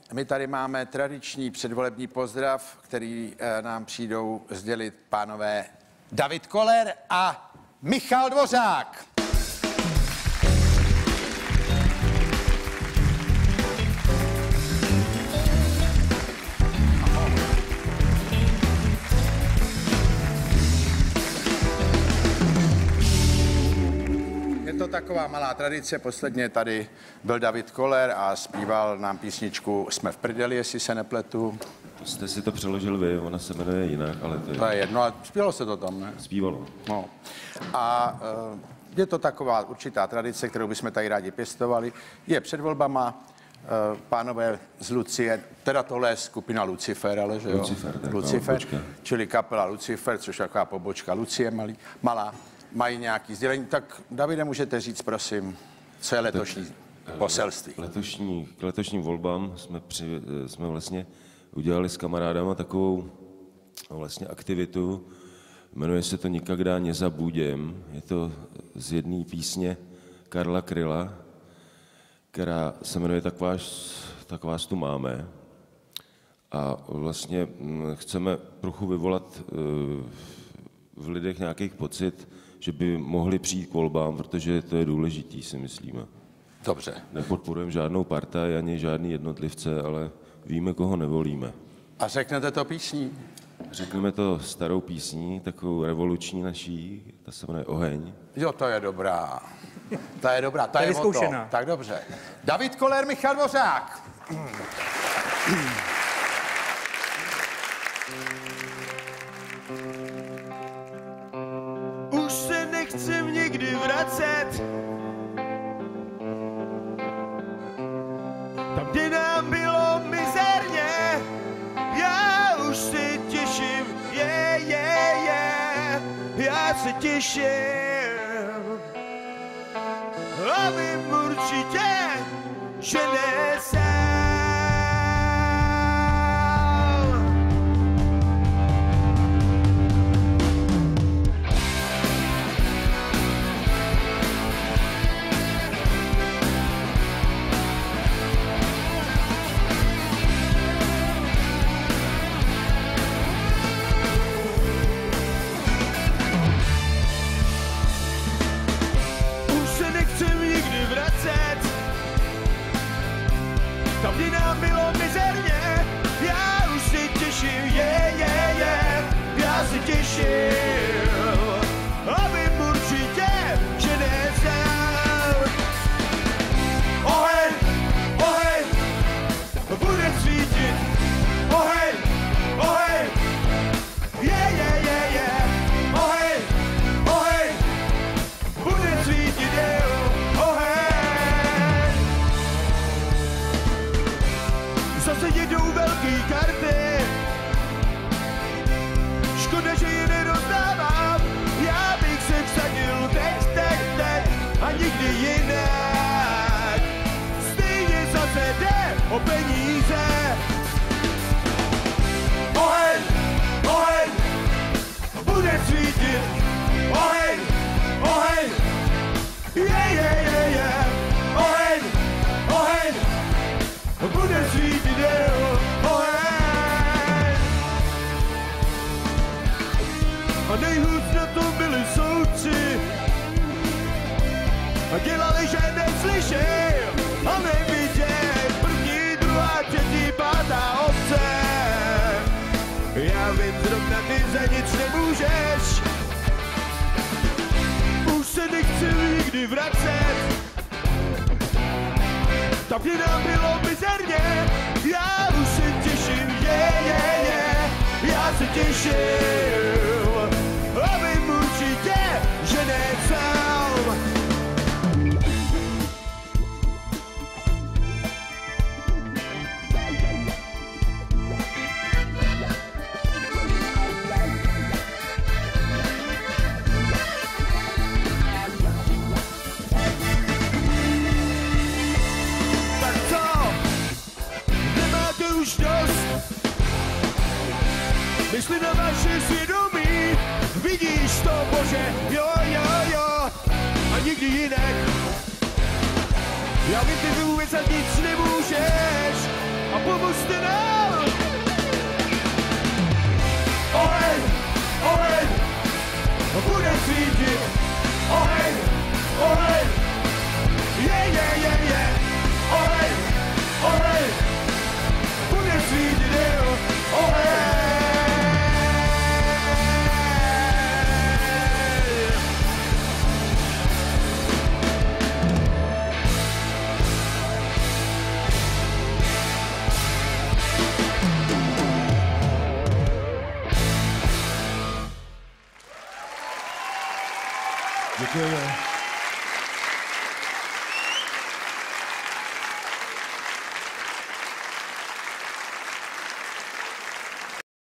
my tady máme tradiční předvolební pozdrav, který nám přijdou sdělit pánové David Koller a Michal Dvořák. Je to taková malá tradice, posledně tady byl David Koller a zpíval nám písničku Jsme v prdeli, jestli se nepletu. Jste si to přeložil vy, ona se jmenuje jinak, ale to je jedno, ale zpívalo se to tam, ne? Zpívalo. No. A je to taková určitá tradice, kterou bychom tady rádi pěstovali. Je před volbama, pánové z Lucie, teda tohle je skupina Lucifer, ale že jo? Lucifer, čili kapela Lucifer, což je taková pobočka Lucie malá. Mají nějaký sdělení, tak Davide, můžete říct, prosím, co je letošní poselství? K letošním volbám jsme vlastně udělali s kamarádama takovou vlastně aktivitu, jmenuje se to Nikagdá nezabudem, je to z jedné písně Karla Kryla, která se jmenuje Tak vás tu máme. A vlastně chceme trochu vyvolat v lidech nějakých pocit, že by mohli přijít k volbám, protože to je důležitý, si myslíme. Dobře. Nepodporujeme žádnou partaj ani žádný jednotlivce, ale víme, koho nevolíme. A řeknete to písní? Řekneme to starou písní, takovou revoluční naší, ta se jmenuje Oheň. Jo, to je dobrá. Ta je dobrá, ta je vyzkoušená. Tak dobře. David Koller, Michal Dvořák. Už se nechcem nikdy vracet tam, kde nám bylo mizerně. Já už se těším, já se těším. A vím určitě, že ne sám. Tam, kdy nám bylo mizerně, já už si těším, já si těším. A vím určitě, že ne sám. Oheň, oheň, bude svítit. Oheň, oheň, oheň, oheň, bude svítit, zase jedou velký karty. Škoda, že je nerozdávám. Já bych se vsadil teď a nikdy jinak. Stejně zase jde o peníze. Oheň, oheň, bude svítit. Oheň, oheň, oheň, oheň, bude svítit, oheň. A nejhůř na tom byli soudci a dělali, že neslyšej a neviděj. První, druhá, třetí, pátá obce. Já vím, zrovna ty za nic nemůžeš. Už se nechci nikdy vracet tam, kde nám bylo mizerně. Já už se těším, já se těším. A vím určitě, že ne sám. Už dost. Mysli na vaše svědomí, vidíš to, Bože, jo, a nikdy jinak. Já vím, ty vůbec a nic nemůžeš, a pomozte nám. Oheň, oheň, bude svítit. Oheň, oheň, je. Oheň, oheň, bude svítit, oheň. Děkujeme.